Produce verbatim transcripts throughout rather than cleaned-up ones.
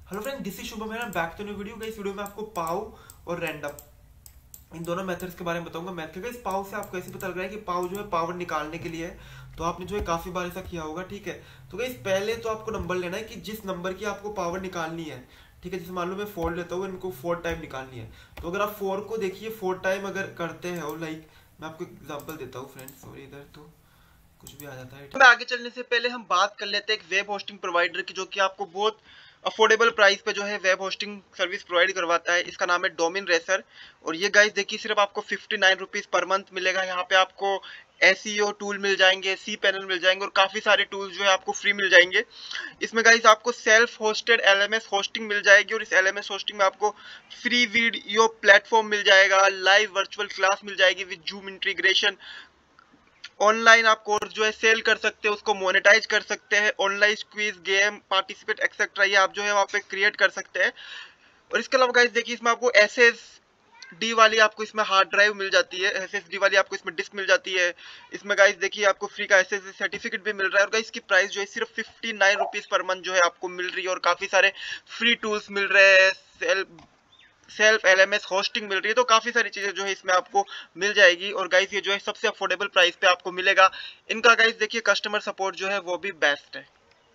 Hello friend, this is Shubham है back to new video. इस video में आपको पाव और रैंडम इन दोनों मेथड्स के बारे में बताऊंगा। मैथ के इस पाव से आपको ऐसे पता लग रहा है कि पाव जो है पावर निकालने के लिए है, तो आपने जो है काफी बार ऐसा किया होगा। ठीक है, तो गाइस पहले तो आपको नंबर लेना है कि जिस नंबर की आपको पावर निकालनी है। ठीक है, जैसे मान लो मैं फोर लेता हूँ, इनको फोर टाइम निकालनी है। तो अगर आप फोर को देखिए फोर टाइम अगर करते हैं, और लाइक मैं आपको एग्जाम्पल देता हूँ फ्रेंड्स, सॉरी इधर तो कुछ भी आ जाता है। आगे चलने से पहले हम बात कर लेते हैं एक वेब होस्टिंग प्रोवाइडर की, जो कि आपको बहुत अफोर्डेबल प्राइस पे जो है वेब होस्टिंग सर्विस प्रोवाइड करवाता है। इसका नाम है डोमेन रेसर। और ये गाइस देखिए सिर्फ आपको fifty nine rupees per month मिलेगा। यहाँ पे आपको एसईओ टूल मिल जाएंगे, सी पैनल मिल जाएंगे और काफी सारे टूल्स जो है आपको फ्री मिल जाएंगे। इसमें गाइस आपको सेल्फ होस्टेड एलएमएस होस्टिंग मिल जाएगी, और इस एलएमएस होस्टिंग में आपको फ्री वीडियो प्लेटफॉर्म मिल जाएगा, लाइव वर्चुअल क्लास मिल जाएगी विद जूम इंटीग्रेशन। ऑनलाइन आप कोर्स जो है सेल कर सकते हैं, उसको मोनेटाइज कर सकते हैं। Online quiz, game, participate etcetera ये आप जो है वहाँ पे क्रिएट कर सकते हैं। और इसके अलावा गाइस देखिए इसमें आपको एस एस डी वाली आपको इसमें हार्ड ड्राइव मिल जाती है, एस एस डी वाली आपको इसमें डिस्क मिल जाती है। इसमें गाइस देखिए आपको फ्री का एस एस डी सर्टिफिकेट भी मिल रहा है। और गाइस इसकी प्राइस जो है सिर्फ fifty nine rupees per month जो है आपको मिल रही है, और काफी सारे फ्री टूल्स मिल रहे हैं, सेल सेल्फ एलएमएस होस्टिंग मिल रही है। तो काफी सारी चीजें जो है इसमें आपको मिल जाएगी। और गाइस ये जो है सबसे अफोर्डेबल प्राइस पे आपको मिलेगा। इनका गाइस देखिए कस्टमर सपोर्ट जो है वो भी बेस्ट है।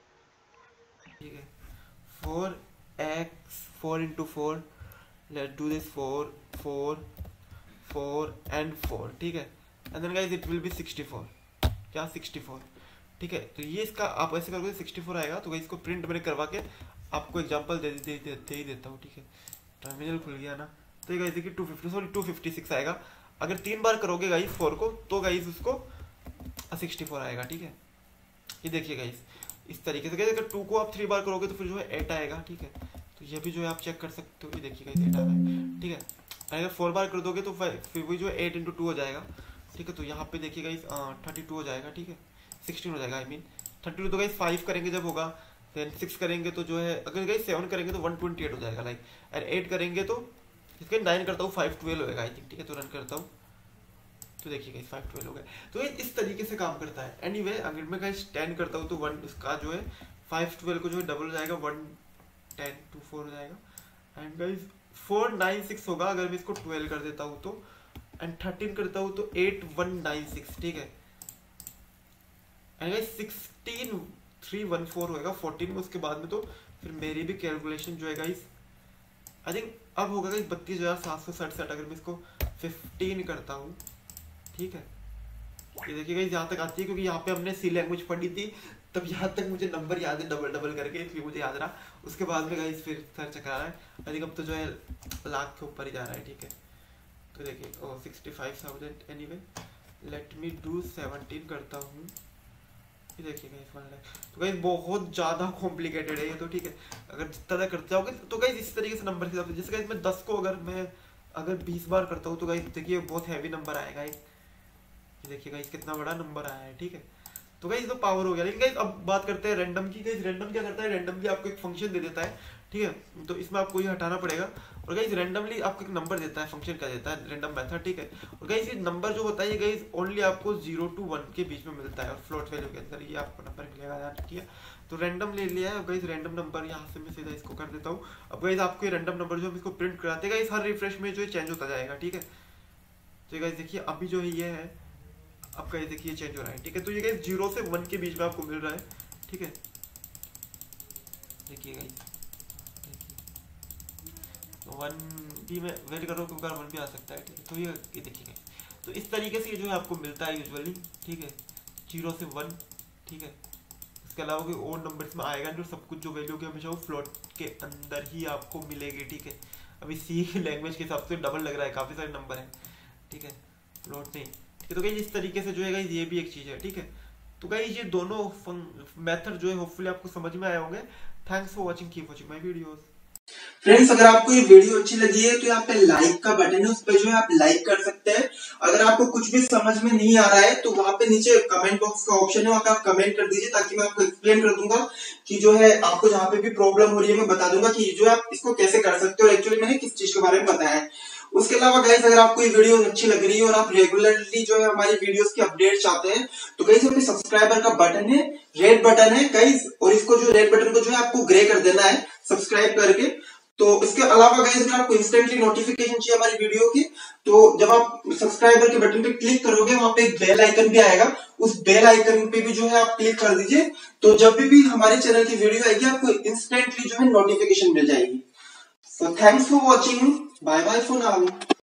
ठीक है, four x four into four, let's do this four four four and four. ठीक है, and then guys it will be sixty four. क्या सिक्सटी फोर? ठीक है, तो ये इसका आप ऐसे करोगे सिक्सटी फोर आएगा। तो गाइस इसको प्रिंट मैंने करवा के आपको एग्जांपल दे दे, दे, दे ही देता हूँ। ठीक है, टर्मिनल खुल गया ना, तो गाइस देखिए two fifty sorry two fifty six आएगा। अगर तीन बार करोगे गाइस फोर को, तो गाइस उसको सिक्सटी फोर आएगा। ठीक है, ये देखिए गाइस इस तरीके से। अगर टू को आप थ्री बार करोगे तो फिर जो है एट आएगा। ठीक है, तो ये भी जो है आप चेक कर सकते हो। ये देखिए गाइस एट आ रहा है। ठीक है, अगर फोर बार कर दोगे तो फिर वही जो है एट इंटू टू हो जाएगा। ठीक है, तो यहाँ पे देखिए गाइस थर्टी टू हो जाएगा। ठीक है, सिक्सटीन हो जाएगा, आई मीन थर्टी टू। तो गाइस फाइव करेंगे जब होगा, देन सिक्स करेंगे तो जो है, अगर गाइस सेवन करेंगे तो वन ट्वेंटी एट हो जाएगा लाइक, और एट करेंगे तो इसके नाइन करता हूँ फाइव ट्वेल्व होगा आई थिंक। ठीक है, तो रन करता हूँ तो देखिए गाइस फाइव ट्वेल्व हो गया। तो ये इस तरीके से काम करता है। एनीवे अगर मैं गाइस टेन करता हूँ तो वन इसका जो है फाइव ट्वेल्व को जो है डबल हो जाएगा, वन टेन टू फोर हो जाएगा। And guys four nine six होगा अगर मैं इसको ट्वेल्व कर देता हूँ तो, एंड थर्टीन करता हूँ तो एट वन नाइन सिक्स। ठीक है, and guys sixteen three one four होगा फोर्टीन में। उसके बाद में तो फिर मेरी भी कैलकुलेशन जो है गाइस आई थिंक अब होगा गाइस बत्तीस हजार सात सौ सड़सठ अगर मैं इसको फिफ्टीन करता हूँ। ठीक है, ये देखिए गाइस यहाँ तक आती है, क्योंकि यहाँ पे हमने सी लैंग्वेज पढ़ी थी, तब यहाँ तक मुझे नंबर याद है डबल डबल करके, इसलिए मुझे याद रहा। उसके बाद में गाइस फिर सर चकरा रहा है। आई थिंक अब तो जो है लाख के ऊपर ही जा रहा है। ठीक है, तो देखिए ओ sixty five thousand. Anyway let me do seventeen करता हूँ। ये देखिए गाइस वन लाख। तो गाइस बहुत ज़्यादा कॉम्प्लिकेटेड है ये तो। ठीक है, अगर जितना करते जाओगे तो गाइस इस तरीके से नंबर के हिसाब से, जैसे गाइस मैं दस को अगर मैं अगर बीस बार करता हूँ तो गाइस देखिए बहुत हैवी नंबर आएगा। ये देखिए गाइस कितना बड़ा नंबर आया है। ठीक है, तो गाइस तो पावर हो गया। लेकिन गाइस अब बात करते हैं रैंडम की। गाइस रैंडम क्या करता है, रैंडमली आपको एक फंक्शन दे देता है। ठीक है, तो इसमें आपको ये हटाना पड़ेगा। और गाइस रैंडमली आपको एक नंबर देता है, फंक्शन का देता है रैंडम मेथड। ठीक है, और गाइस ये नंबर जो होता है ये गाइस ओनली आपको जीरो टू वन के बीच में मिलता है, और फ्लोट वैल्यू के अंदर ये आपको नंबर मिलेगा। याद रखिए, तो रैंडम ले लिया है गाइस रैंडम नंबर। यहाँ से मैं सीधा इसको कर देता हूँ। अब गाइस आपको ये रैंडम नंबर जो हम इसको प्रिंट कराते हैं गाइस हर रिफ्रेश में जो चेंज होता जाएगा। ठीक है, तो गाइस देखिए अभी जो है ये है, अब गाइस देखिए चेंज हो रहा है। ठीक है, तो ये गाइस जीरो से वन के बीच में आपको मिल रहा है। ठीक है, देखिए गाइस वन भी मैं वेट कर रहा हूँ क्योंकि वन भी आ सकता है। ठीक है, तो ये ये देखिए गाइस, तो इस तरीके से ये जो है आपको मिलता है यूजुअली। ठीक है, जीरो से वन। ठीक है, इसके अलावा कोई और नंबर्स में आएगा जो सब कुछ जो वैल्यू की हमेशा वो फ्लोट के अंदर ही आपको मिलेगी। ठीक है, अभी सी लैंग्वेज के हिसाब से डबल लग रहा है, काफ़ी सारे नंबर हैं। ठीक है, फ्लोट नहीं। ठीक है, तो गाइस इस तरीके से जो है गाइस ये भी एक चीज़ है। ठीक है, तो गाइस ये दोनों मेथड जो है होपफुली आपको समझ में आए होंगे। Thanks for watching, keep watching my videos. Friends अगर आपको ये वीडियो अच्छी लगी है तो यहाँ पे लाइक का बटन है, उस पे जो है आप लाइक कर सकते हैं। अगर आपको कुछ भी समझ में नहीं आ रहा है तो वहां पे नीचे कमेंट बॉक्स का ऑप्शन है, वहां पे आप कमेंट कर दीजिए, ताकि मैं आपको एक्सप्लेन कर दूंगा कि जो है आपको जहाँ पे भी प्रॉब्लम हो रही है मैं बता दूंगा कि जो है आप इसको कैसे कर सकते हो, एक्चुअली मैंने किस चीज के बारे में बताया है। उसके अलावा गाइस अगर आपको ये वीडियो अच्छी लग रही है और आप रेगुलरली जो है हमारी वीडियोस की अपडेट चाहते हैं तो गाइस अपने सब्सक्राइबर का बटन है, रेड बटन है गाइस, और इसको जो रेड बटन को जो है आपको ग्रे कर देना है सब्सक्राइब करके। तो इसके अलावा गाइस अगर आपको इंस्टेंटली नोटिफिकेशन चाहिए हमारी वीडियो की तो जब आप सब्सक्राइबर के बटन पे क्लिक करोगे वहां पे एक बेल आइकन भी आएगा, उस बेल आइकन पे भी जो है आप क्लिक कर दीजिए। तो जब भी, भी हमारे चैनल की वीडियो आएगी आपको इंस्टेंटली जो है नोटिफिकेशन मिल जाएगी। So thanks for watching. Bye bye for now.